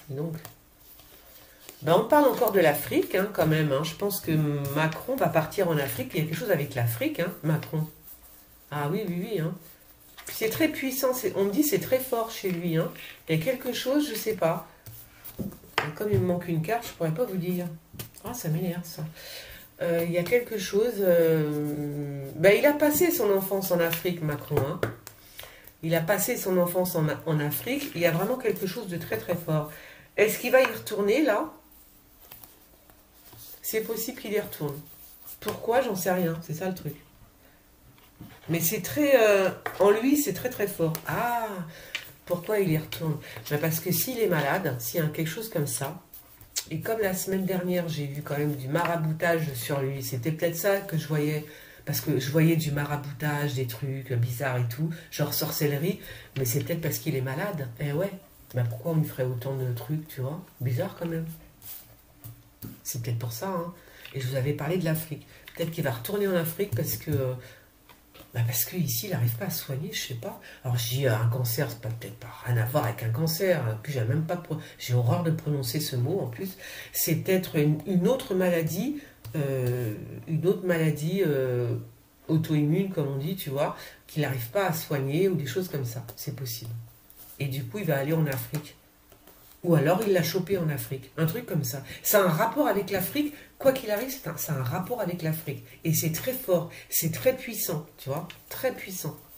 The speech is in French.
Donc, ben, on parle encore de l'Afrique, hein, quand même. Hein. Je pense que Macron va partir en Afrique. Il y a quelque chose avec l'Afrique, hein, Macron. Ah oui, oui, oui. Hein. C'est très puissant. On me dit c'est très fort chez lui. Hein. Il y a quelque chose, je sais pas. Et comme il me manque une carte, je pourrais pas vous dire. Ah, ça m'énerve, ça. Il y a quelque chose... Ben, il a passé son enfance en Afrique, Macron. Hein. Il a passé son enfance en Afrique. Il y a vraiment quelque chose de très, très fort. Est-ce qu'il va y retourner, là? C'est possible qu'il y retourne. Pourquoi? J'en sais rien. C'est ça le truc. Mais c'est très... en lui, c'est très très fort. Ah, pourquoi il y retourne? Ben parce que s'il est malade, s'il y a quelque chose comme ça, et comme la semaine dernière, j'ai vu quand même du maraboutage sur lui, c'était peut-être ça que je voyais, parce que je voyais du maraboutage, des trucs bizarres et tout, genre sorcellerie, mais c'est peut-être parce qu'il est malade. Eh ouais, ben pourquoi on lui ferait autant de trucs, tu vois? Bizarre quand même. C'est peut-être pour ça, hein. Et je vous avais parlé de l'Afrique. Peut-être qu'il va retourner en Afrique parce que... bah parce qu'ici, il n'arrive pas à se soigner, je sais pas. Alors, je dis un cancer, c'est pas peut-être pas rien à voir avec un cancer. Puis, j'ai même pas, j'ai horreur de prononcer ce mot en plus. C'est peut-être une autre maladie, auto-immune, comme on dit, tu vois, qu'il n'arrive pas à soigner ou des choses comme ça. C'est possible. Et du coup, il va aller en Afrique. Ou alors il l'a chopé en Afrique. Un truc comme ça. C'est un rapport avec l'Afrique. Quoi qu'il arrive, c'est un rapport avec l'Afrique. Et c'est très fort. C'est très puissant. Tu vois? Très puissant.